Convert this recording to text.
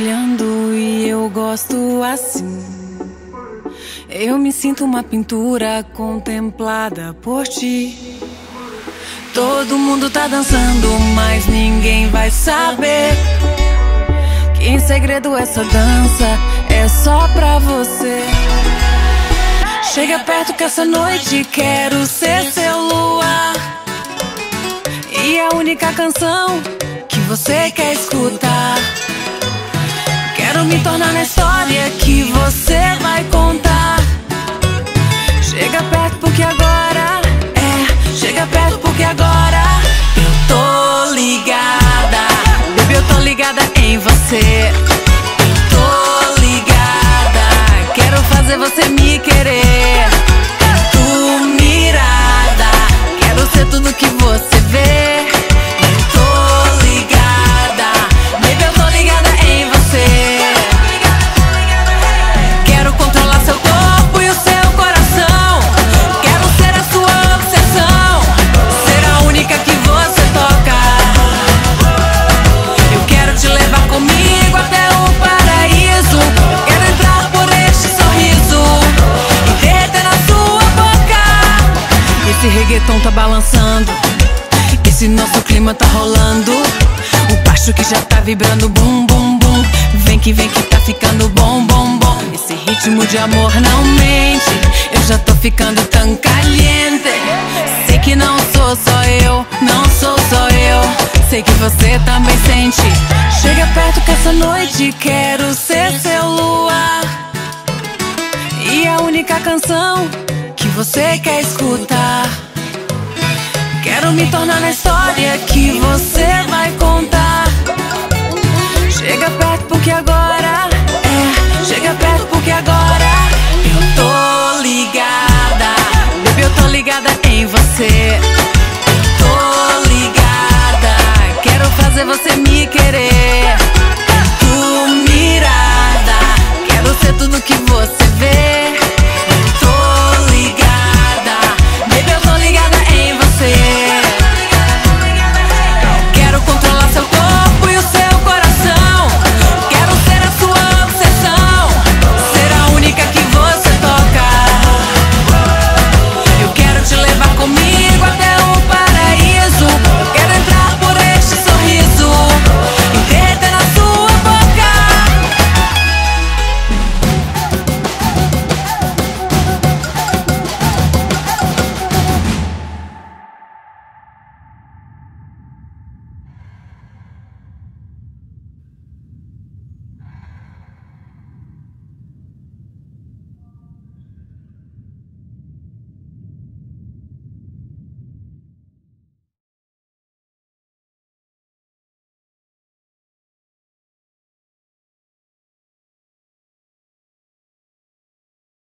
olhando e eu gosto assim. Eu me sinto uma pintura contemplada por ti. Todo mundo tá dançando, mas ninguém vai saber que em segredo essa dança é só pra você. Chega perto que essa noite quero ser seu luar, e a única canção que você quer escutar. Quero me tornar na história que você vai contar. Chega perto porque agora, chega perto porque agora eu tô ligada. Baby, eu tô ligada em você. Eu tô ligada, quero fazer você me querer. Tô mirada, quero ser tudo que você vê. Eu tô ligada, baby, eu tô ligada em você. Quero controlar seu corpo e o seu coração. Quero ser a sua obsessão, ser a única que você toca. Eu quero te levar comigo até o paraíso. Quero entrar por este sorriso e derreter na sua boca. Esse reggaeton tá balançando, esse nosso clima tá rolando. O baixo que já tá vibrando, bum, bum, bum. Vem que tá ficando bom, bom, bom. Esse ritmo de amor não mente, eu já tô ficando tão caliente. Sei que não sou só eu, não sou só eu. Sei que você também sente. Chega perto que essa noite quero ser seu luar, e a única canção que você quer escutar. Quero me tornar na história que você vai contar. Chega perto porque agora, chega perto porque agora eu tô ligada. Baby, eu tô ligada em você. Eu tô ligada, quero fazer você me querer.